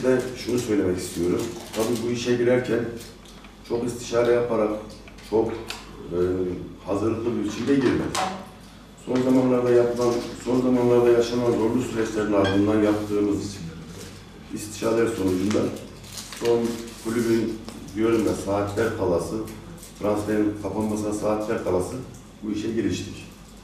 süreçte şunu söylemek istiyorum. Tabii bu işe girerken çok istişare yaparak, çok hazırlıklı bir biçimde girmek. Son zamanlarda yaşanan zorlu süreçlerin ardından yaptığımız istişareler sonucunda son kulübün diyorum ya saatler kalası, transferin kapanmasına saatler kalası bu işe giriştik.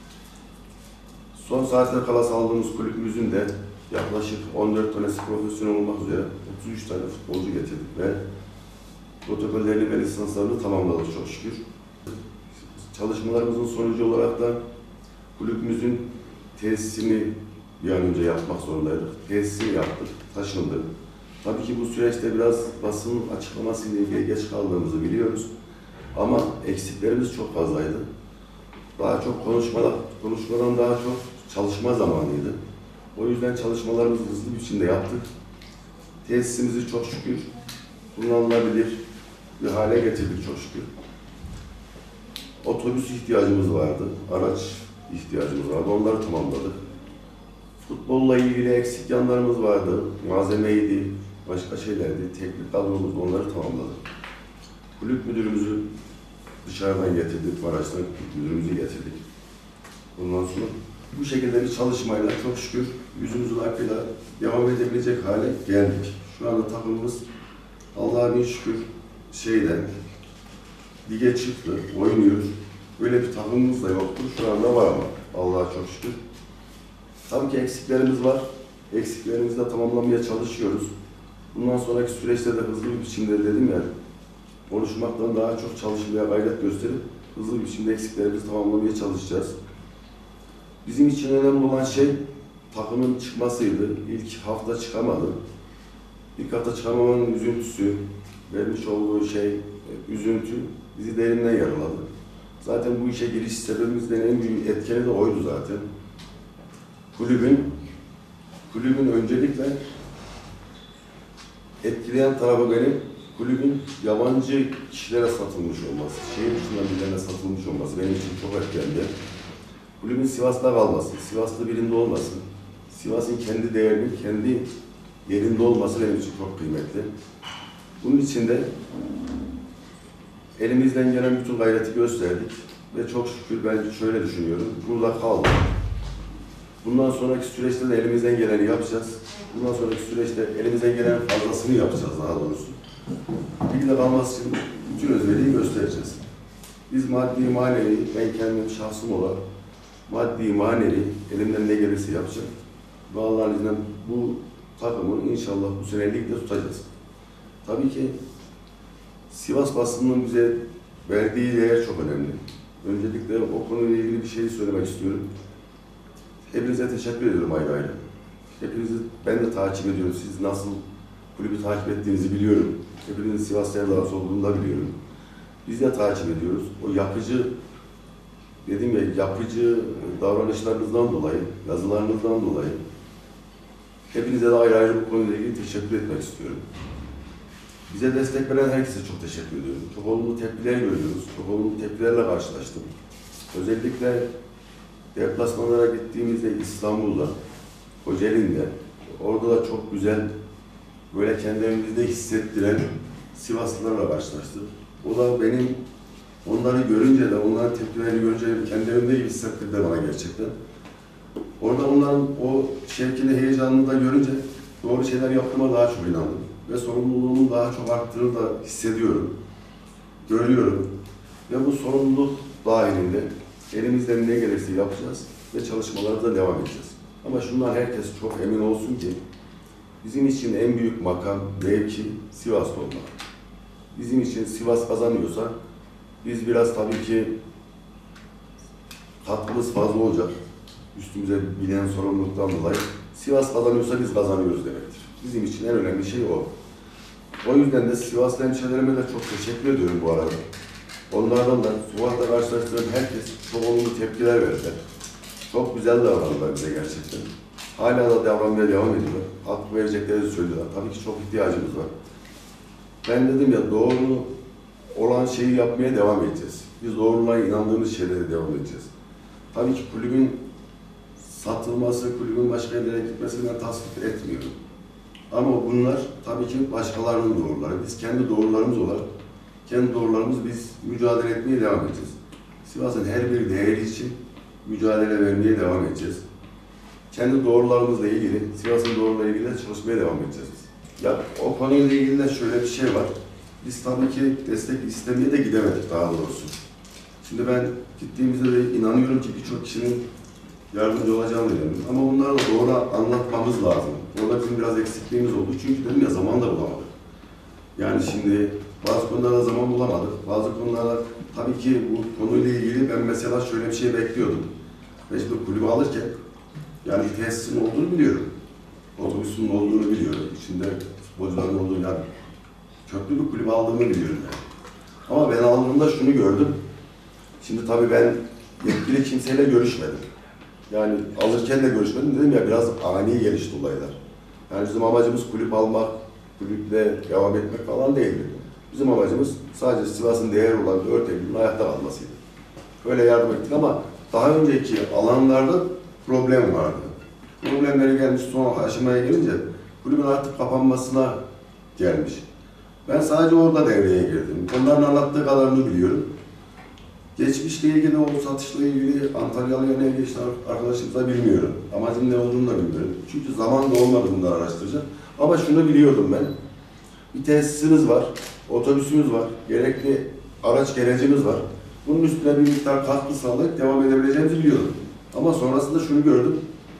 Son saatler kalası aldığımız kulübümüzün de yaklaşık 14 tanesi profesyonel olmak üzere 33 tane futbolcu getirdik ve protokollerini ve lisanslarını tamamladık çok şükür. Çalışmalarımızın sonucu olarak da kulübümüzün tesisini bir an önce yapmak zorundaydık. Tesisini yaptık, taşındı. Tabii ki bu süreçte biraz basın açıklamasıyla ilgili geç kaldığımızı biliyoruz. Ama eksiklerimiz çok fazlaydı. Daha çok konuşmadan daha çok çalışma zamanıydı. O yüzden çalışmalarımızı hızlı bir biçimde yaptık. Tesisimizi çok şükür kullanılabilir bir hale getirdik çok şükür. Otobüs ihtiyacımız vardı, araç ihtiyacımız vardı, onları tamamladık. Futbolla ilgili eksik yanlarımız vardı, malzemeydi, başka şeylerdi, teknik kadromuz, onları tamamladık. Kulüp müdürümüzü dışarıdan getirdik, Maraş'tan müdürümüzü getirdik. Bundan sonra bu şekilde bir çalışmayla çok şükür yüzümüzün hakkıyla devam edebilecek hale geldik. Şu anda takımımız Allah'a bin şükür lige çıktı, oynuyor. Böyle bir takımımız da yoktu. Şu anda var ama Allah'a çok şükür. Tabii ki eksiklerimiz var. Eksiklerimizi de tamamlamaya çalışıyoruz. Bundan sonraki süreçte de hızlı bir biçimde dedim ya, konuşmaktan daha çok çalışmaya gayret gösterip hızlı bir biçimde eksiklerimizi tamamlamaya çalışacağız. Bizim için önemli olan şey takımın çıkmasıydı. İlk hafta çıkamadı. İlk hafta çıkamamanın üzüntüsü, vermiş olduğu üzüntü bizi derinden yaraladı. Zaten bu işe giriş sebebimizden en büyük etkeni de oydu zaten. Kulübün öncelikle etkileyen tarafı benim, kulübün yabancı kişilere satılmış olması, şehir dışından birilerine satılmış olması benim için çok etkilendi. Kulübün Sivas'ta kalması, Sivas'ta birinde olması, Sivas'ın kendi değerinin kendi yerinde olması benim için çok kıymetli. Bunun için de elimizden gelen bütün gayreti gösterdik ve çok şükür ben şöyle düşünüyorum, burada kaldık. Bundan sonraki süreçte de elimizden geleni yapacağız. Bundan sonraki süreçte elimizden gelen fazlasını yapacağız daha doğrusu. Ligde kalması için bütün özveriyi göstereceğiz. Biz maddi manevi, ben kendim şahsım olarak maddi manevi elimden ne gelirse yapacağım. Ve Allah'ın izniyle bu takımı inşallah bu sene ligde tutacağız. Tabii ki Sivas basınının bize verdiği değer çok önemli. Öncelikle o konuyla ilgili bir şey söylemek istiyorum. Hepinize teşekkür ediyorum ayrı ayrı. Hepinizi ben de takip ediyorum. Siz nasıl kulübü takip ettiğinizi biliyorum. Hepinizin Sivas sevdalısı olduğunu da biliyorum. Biz de takip ediyoruz. O yapıcı davranışlarınızdan dolayı, yazılarınızdan dolayı hepinize de ayrı ayrı bu konuyla ilgili teşekkür etmek istiyorum. Bize destek veren herkese çok teşekkür ediyorum. Çok olumlu tepkiler görüyoruz. Çok olumlu tepkilerle karşılaştım. Özellikle deplasmanlara gittiğimizde İstanbul'da, Kocaeli'nde, orada da çok güzel, böyle kendimizde hissettiren Sivaslılarla karşılaştık. O da benim onları görünce de, onların tepkilerini görünce kendimde gibi hissettirdi bana gerçekten. Orada onların o şevkini, heyecanını da görünce doğru şeyler yaptığıma daha çok inandım. Ve sorumluluğumun daha çok arttığını da hissediyorum, görüyorum. Ve bu sorumluluk dahilinde elimizden ne gelirse yapacağız ve çalışmalara da devam edeceğiz. Ama şundan herkes çok emin olsun ki bizim için en büyük makam, mevki Sivas'ta olmak. Bizim için Sivas kazanıyorsa biz biraz tabii ki katkımız fazla olacak. Üstümüze binen sorumluluktan dolayı. Sivas kazanıyorsa biz kazanıyoruz demektir. Bizim için en önemli şey o. O yüzden de Sivaslı hemşehrilerime de çok teşekkür ediyorum bu arada. Onlardan da sokakta karşılaştığım herkes çok olumlu tepkiler verdiler. Çok güzel davrandılar bize gerçekten. Hala da davranmaya devam ediyorlar. Hak verecekleri söylüyorlar. Tabii ki çok ihtiyacımız var. Ben dedim ya, doğru olan şeyi yapmaya devam edeceğiz. Biz doğruluğa inandığımız şeylere devam edeceğiz. Tabii ki kulübün satılması, kulübün başka yerlere gitmesini ben tasvip etmiyorum. Ama bunlar tabii ki başkalarının doğruları. Biz kendi doğrularımız olarak, kendi doğrularımız biz mücadele etmeye devam edeceğiz. Sivas'ın her bir değeri için mücadele vermeye devam edeceğiz. Kendi doğrularımızla ilgili, Sivas'ın doğrularıyla ilgili de çalışmaya devam edeceğiz. Ya o konuyla ilgili de şöyle bir şey var. Biz tabii ki destek istemeye de gidemedik daha doğrusu. Şimdi ben gittiğimizde de inanıyorum ki birçok kişinin yardımcı olacağını düşünüyorum. Ama bunları da doğru anlatmamız lazım. Orada bizim biraz eksikliğimiz oldu. Çünkü dedim ya zaman da bulamadık. Yani şimdi bazı konularda zaman bulamadık. Bazı konularda tabii ki bu konuyla ilgili ben mesela şöyle bir şey bekliyordum. Ben şimdi kulübü alırken yani tesisin olduğunu biliyorum. Otobüsün olduğunu biliyorum. İçinde futbolcuların olduğunu, yani köklü bir kulübü aldığımı biliyorum yani. Ama ben aldığımda şunu gördüm. Şimdi tabii ben yetkili kimseyle görüşmedim. Yani alırken de görüşmedim. Dedim ya biraz ani gelişti olaylar. Yani bizim amacımız kulüp almak, kulüple devam etmek falan değildi. Bizim amacımız sadece Sivas'ın değeri olan 4 Eylül'ün ayakta kalmasıydı. Öyle yardım ettik ama daha önceki alanlarda problem vardı. Problemleri gelmiş son aşamaya gelince kulübün artık kapanmasına gelmiş. Ben sadece orada devreye girdim. Onların anlattığı kadarını biliyorum. Geçmişle ilgili, o satışla ilgili Antalyalı'ya ne geçti arkadaşımıza bilmiyorum. Amacım ne olduğunu da bilmiyorum. Çünkü zaman da olmadı bunları araştıracağım. Ama şunu biliyordum ben. Bir tesisimiz var, otobüsümüz var, gerekli araç gerecimiz var. Bunun üstüne bir miktar katkı sağlayıp devam edebileceğimizi biliyordum. Ama sonrasında şunu gördüm.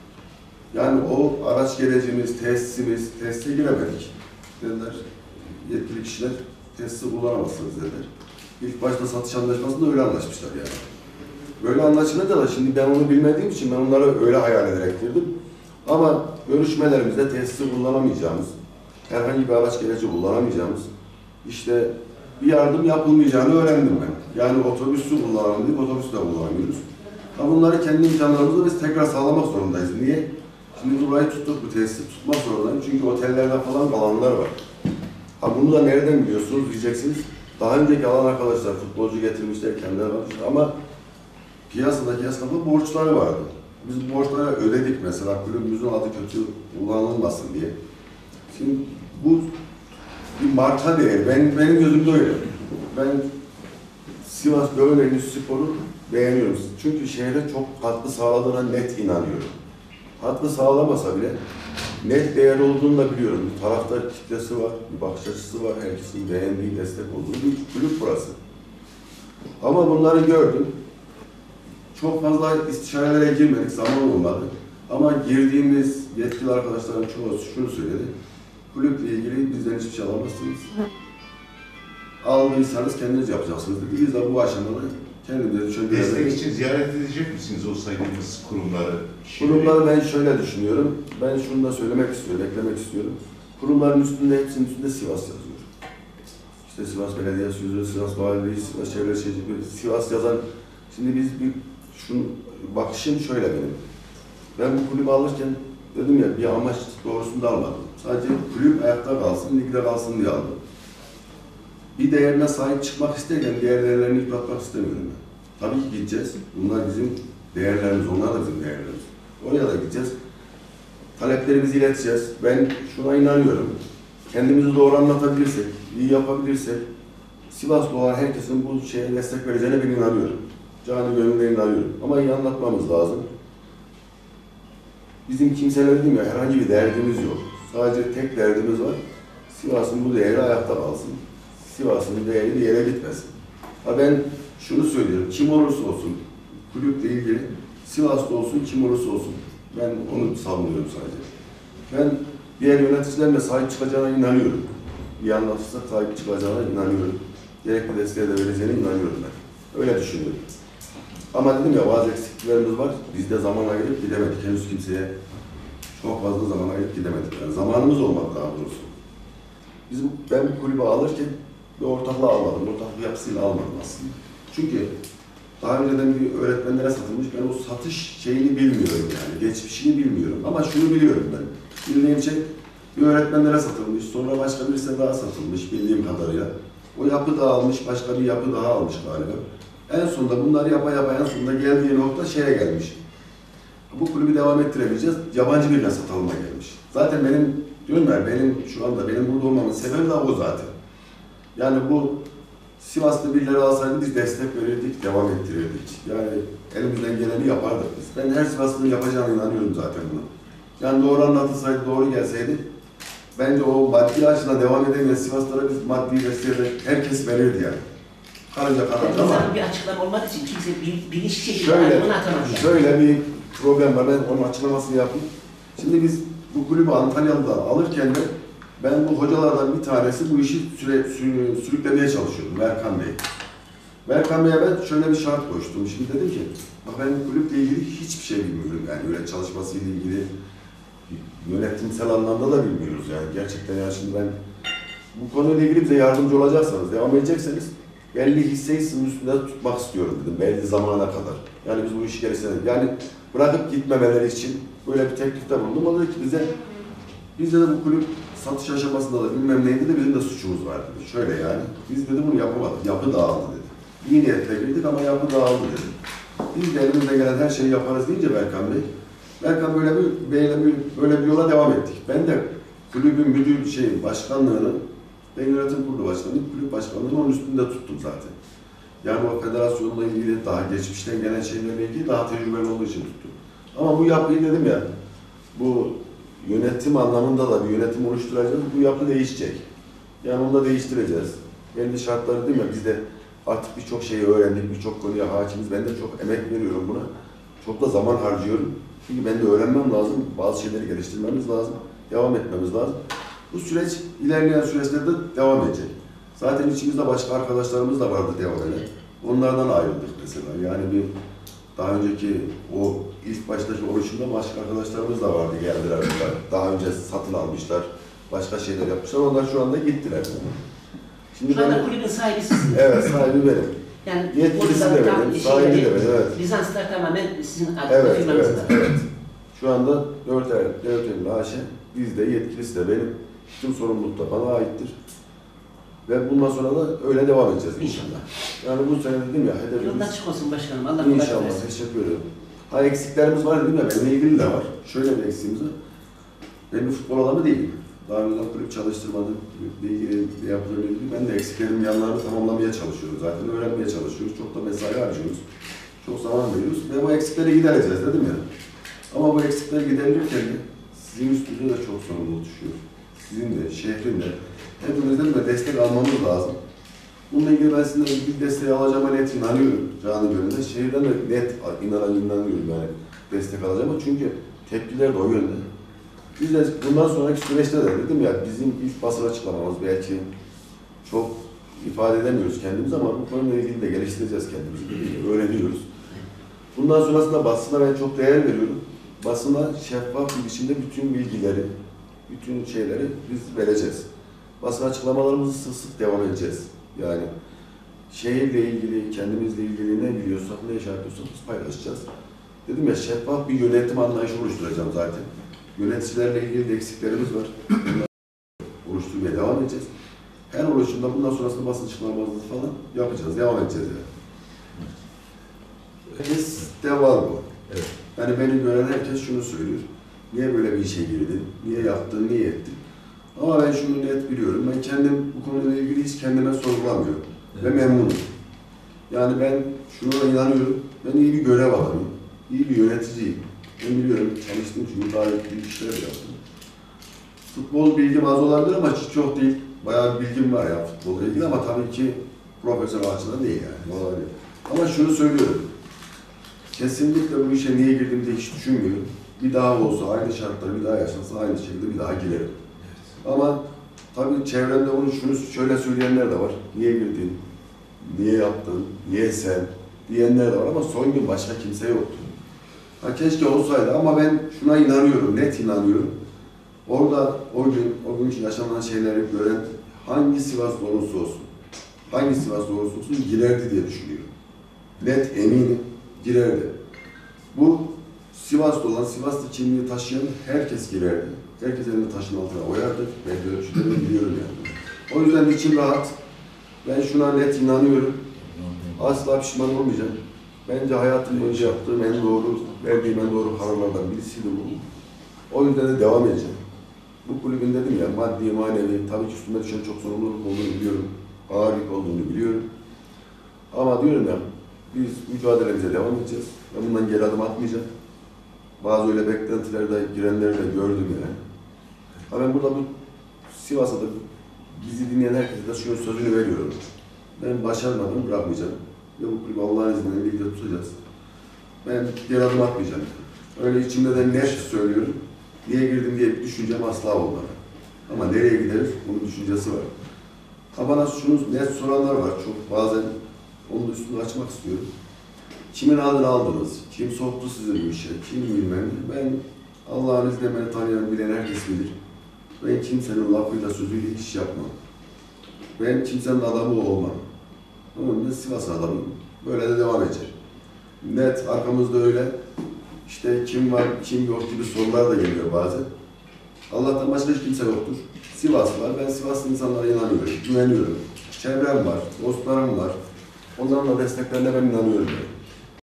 Yani o araç gerecimiz, tesise giremedik. Dediler, yetkili kişiler tesisi kullanamazsınız dediler. İlk başta satış anlaşmasında öyle anlaşmışlar yani. Böyle anlaşılınca da şimdi ben onu bilmediğim için ben onları öyle hayal ederek girdim. Ama görüşmelerimizde tesisi kullanamayacağımız, herhangi bir araç gereci kullanamayacağımız, işte bir yardım yapılmayacağını öğrendim ben. Yani otobüsü kullanalım dedik, otobüsü de kullanamıyoruz. Ama bunları kendi imkanlarımızla biz tekrar sağlamak zorundayız. Niye? Şimdi burayı tuttuk, bu tesisi tutmak zorundayım. Çünkü otellerde falan kalanlar var. Ha bunu da nereden biliyorsunuz diyeceksiniz. Daha önceki alan arkadaşlar futbolcu getirmişler, kendileri var. Ama piyasadaki esnafın borçları vardı. Biz bu borçları ödedik mesela, kulübümüzün adı kötü kullanılmasın diye. Şimdi bu bir marka değeri. Benim gözümde öyle. Ben Sivas Dövme Endüstrispor'u beğeniyorum. Çünkü şehre çok katkı sağladığına net inanıyorum. Katkı sağlamasa bile net değer olduğunu da biliyorum. Bir taraftar kitlesi var, bir bakış açısı var, herkesin beğendiği, destek olduğu bir kulüp burası. Ama bunları gördüm. Çok fazla istişarelere girmedik, zaman olmadı. Ama girdiğimiz yetkili arkadaşların çoğu şunu söyledi. Kulüple ilgili bizden hiçbir şey alamazsınız. Aldıysanız kendiniz yapacaksınız dedi. Biz de bu aşamada kendimize düşen bir destek için ziyaret edecek misiniz o saydığınız kurumları? Kurumları ben şöyle düşünüyorum. Ben şunu da söylemek istiyorum, eklemek istiyorum. Kurumların üstünde, hepsinin üstünde Sivas yazıyor. İşte Sivas Belediyesi yazıyor, Sivas Valiliği, Sivas Çevre Şehircilik, Sivas yazan. Şimdi biz bakışım şöyle benim. Ben bu kulübü alırken dedim ya bir amaç doğrusunda almadım. Sadece kulüp ayakta kalsın, ligde kalsın diye aldım. Bir değerine sahip çıkmak isterken değerlerini yıpratmak istemiyorum ben. Tabii ki gideceğiz. Bunlar bizim değerlerimiz, onlar da bizim değerlerimiz. Oraya da gideceğiz. Taleplerimizi ileteceğiz. Ben şuna inanıyorum. Kendimizi doğru anlatabilirsek, iyi yapabilirsek, Sivaslı olan herkesin bu şeye destek vereceğine ben inanıyorum. Canı gönülden inanıyorum. Ama iyi anlatmamız lazım. Bizim kimseler değil mi? Herhangi bir derdimiz yok. Sadece tek derdimiz var. Sivas'ın bu değeri ayakta kalsın. Sivas'ın değeri bir yere gitmesin. Ha ben şunu söylüyorum. Kim olursa olsun kulüple ilgili Sivas'ta olsun, kim olursa olsun. Ben onu savunuyorum sadece. Ben diğer yöneticilerle sahip çıkacağına inanıyorum. İyi anlatırsak sahip çıkacağına inanıyorum. Gerekli desteğe de vereceğine inanıyorum ben. Öyle düşünüyorum. Ama dedim ya bazı eksikliklerimiz var. Biz de zaman ayırıp gidemedik. Henüz kimseye çok fazla zaman ayırıp gidemedik. Yani zamanımız olmadı daha doğrusu. Ben bu kulübü alırken bir ortaklığı almadım. Ortaklık yapısıyla almadım aslında. Çünkü daha önceden bir öğretmenlere satılmış. Ben o satış şeyini bilmiyorum yani. Geçmişini bilmiyorum. Ama şunu biliyorum ben. Bildiğim şey bir öğretmenlere satılmış. Sonra başka birisine daha satılmış bildiğim kadarıyla. O yapı dağılmış. Başka bir yapı daha almış galiba. En sonunda bunları yapa en sonunda geldiği nokta şeye gelmiş. Bu kulübü devam ettirebileceğiz. Yabancı birine satalım'a gelmiş. Zaten benim Diyorum ya şu anda benim burada olmamın sebebi de o zaten. Yani bu Sivaslı birileri alsaydı biz destek verirdik, devam ettirirdik. Yani elimizden geleni yapardık biz. Ben her Sivaslı'nın yapacağına inanıyorum zaten buna. Yani doğru anlatılsaydı, doğru gelseydi bence o maddi açıdan devam edemeyen Sivaslılara biz maddi desteği de herkes verirdi yani. Karınca karardı ama bir açıklama olmadığı için kimse bilinçli şekilde şöyle, adımını atamadı yani. şöyle bir problem var. Ben onun açıklamasını yapayım. Şimdi biz bu kulübü Antalyalı'dan alırken de ben bu hocalardan bir tanesi bu işi sürüklemeye çalışıyordum, Erkan Bey. Erkan Bey'e ben şöyle bir şart koştum. Şimdi dedim ki, bak ben kulüple ilgili hiçbir şey bilmiyorum. Yani öyle çalışmasıyla ilgili yönetimsel anlamda da bilmiyoruz yani. Gerçekten yani şimdi ben bu konuyla ilgili bize yardımcı olacaksanız, devam edecekseniz belli hisseyi sizin üstünde tutmak istiyorum dedim. Belli zamana kadar. Yani biz bu işi geliştirelim. Yani bırakıp gitmemeleri için böyle bir teklifte bulundum. O dedi ki bizde de bu kulüp satış aşamasında da bilmem neydi de bizim de suçumuz var dedi. Şöyle yani, biz dedi bunu yapamadık, yapı dağıldı dedi. İyi niyetle girdik ama yapı dağıldı dedi. Biz de elimizde gelen her şeyi yaparız deyince Berkan Bey, Berkan böyle bir yola devam ettik. Ben de kulübün başkanlığını, ben yönetim kurulu başkanıyım, kulüp başkanlığını onun üstünde tuttum zaten. Yani o federasyonla ilgili, daha geçmişten gelen şeylerle ilgili daha tecrübeli olduğu için tuttum. Ama bu yapıyı dedim ya, bu yönetim anlamında da bir yönetim oluşturacağız. Bu yapı değişecek. Yani onu da değiştireceğiz. Belli şartları değil mi? Biz de artık birçok şeyi öğrendik, birçok konuya hakimiz. Ben de çok emek veriyorum buna. Çok da zaman harcıyorum. Çünkü ben de öğrenmem lazım. Bazı şeyleri geliştirmemiz lazım. Devam etmemiz lazım. Bu süreç ilerleyen süreçlerde devam edecek. Zaten içimizde başka arkadaşlarımız da vardı devam eden. Onlardan ayrıldık mesela. Yani bir daha önceki o ilk baştaki oluşumda başka arkadaşlarımız da vardı, geldiler. Daha önce satın almışlar, başka şeyler yapmışlar. Onlar şu anda gittiler. Şimdi Şu anda kulübün sahibi sizsiniz. Evet, sahibi benim. Yani Yetkilisi de benim, sahibi de benim, evet. Lisanslar tamamen sizin Evet, firmanızda. evet. Şu anda 4 Eylül AŞ, bizde yetkilisi de benim. Tüm sorumluluk da bana aittir. Ve bundan sonra da öyle devam edeceğiz inşallah. Yani bu sene dedim ya, hedefimiz... Yolun açık olsun başkanım. Allah kolaylık İnşallah, versin. teşekkür ederim. Ha eksiklerimiz var dedim ya, benimle ilgili de var. Şöyle bir eksiğimiz var. Ben bir futbol adamı değilim. Daha önceden kulüp çalıştırmadım. Kulüple ilgili, yapılarla ilgili. Ben de eksiklerim yanlarını tamamlamaya çalışıyorum zaten. Öğrenmeye çalışıyoruz. Çok da mesai harcıyoruz. Çok zaman veriyoruz. Ve bu eksikleri gidereceğiz dedim ya. Ama bu eksikler giderilirken de sizin üstünüze de çok sorumluluk düşüyor. Sizin de, şehrin de, hepimizden de destek almamız lazım. Bununla ilgili ben sizden bir desteği alacağıma net inanıyorum. Canı gönülde. Şehirden de net inanıyorum yani destek alacağıma. Çünkü tepkiler de o yönde. Biz de bundan sonraki süreçte de dedim ya, bizim ilk basın açıklamamız belki çok ifade edemiyoruz kendimizi ama bu konuyla ilgili de geliştireceğiz kendimizi. Öğreniyoruz. Bundan sonrasında basına ben çok değer veriyorum. Basına şeffaf bir biçimde bütün bilgileri, bütün şeyleri biz vereceğiz. Basın açıklamalarımızı sık sık devam edeceğiz. Yani şehirle ilgili, kendimizle ilgili ne biliyorsak, ne iş yapıyorsak biz paylaşacağız. Dedim ya, şeffaf bir yönetim anlayışı oluşturacağım zaten. Yöneticilerle ilgili de eksiklerimiz var. Bunları oluşturmaya devam edeceğiz. Her oluşumda bundan sonrasında basın açıklamalarımızı falan yapacağız, devam edeceğiz yani. Bizde var bu. Evet. Yani beni gören herkes şunu söylüyor. Niye böyle bir işe girdin? Niye yaptın? Niye ettin? Ama ben şunu net biliyorum. Ben kendim bu konuyla ilgili hiç kendime sorgulamıyorum. Evet. Ve memnunum. Yani ben şuna inanıyorum. Ben iyi bir görev adamıyım. İyi bir yöneticiyim. Ben biliyorum, çalıştığım çünkü gayet büyük işler yaptım. Futbol bilgim az olabilir ama hiç çok değil. Bayağı bir bilgim var ya futbolla ilgili ama tabii ki profesyonel açıdan değil yani. Olabilir. Ama şunu söylüyorum. Kesinlikle bu işe niye girdim diye hiç düşünmüyorum. Bir daha olsa, aynı şartları bir daha yaşansa aynı şekilde bir daha girerim. Evet. Ama tabii çevremde şunu şöyle söyleyenler de var. Niye girdin? Niye yaptın? Niye sen? Diyenler de var ama son gün başka kimse yoktu. Ha keşke olsaydı ama ben şuna inanıyorum, net inanıyorum. Orada o gün için yaşanan şeyleri gören hangi Sivaslı olursa olsun, girerdi diye düşünüyorum. Net eminim, girerdi. Bu Sivaslı olan, Sivaslı kimliği taşıyan herkes girerdi. Herkes elini taşın altına koyardı. Ben de ölçülerini biliyorum yani. O yüzden içim rahat. Ben şuna net inanıyorum. Asla pişman olmayacağım. Bence hayatım boyunca yaptığım en doğru, verdiğim en doğru kararlardan birisiydi bu. O yüzden de devam edeceğim. bu kulübün dedim ya maddi manevi tabii ki üstüme düşen çok sorumluluk olduğunu biliyorum. Ağırlık olduğunu biliyorum. Ama diyorum ya biz mücadelemize devam edeceğiz. Ben bundan geri adım atmayacağım. Bazı öyle beklentilerde girenleri de gördüm yani. Ama ben burada bu Sivas'ta da bizi dinleyen herkese de şu sözünü veriyorum. Ben başarmadan bırakmayacağım. Ve bu kulübü Allah'ın izniyle birlikte tutacağız. Ben geri adım atmayacağım. Öyle içimde de net söylüyorum. Niye girdim diye bir düşüncem asla olmadı. Ama nereye gideriz bunun düşüncesi var. Ha bana şunu net soranlar var çok bazen onun üstünü açmak istiyorum. Kimin adını aldınız? Kim soktu sizi bu işe? Kim bilmem ne? Ben Allah'ın izniyle beni tanıyan, bilen herkes bilir. Ben kimsenin lafıyla, sözüyle iş yapmam. Ben kimsenin adamı olmam. Ama ben Sivas adamıyım. Böyle de devam edecek. Net arkamızda öyle. İşte kim var, kim yok gibi sorular da geliyor bazen. Allah'tan başka hiç kimse yoktur. Sivas var. Ben Sivaslı insanlara inanıyorum, güveniyorum. Çevrem var, dostlarım var. Onların da desteklerine ben inanıyorum.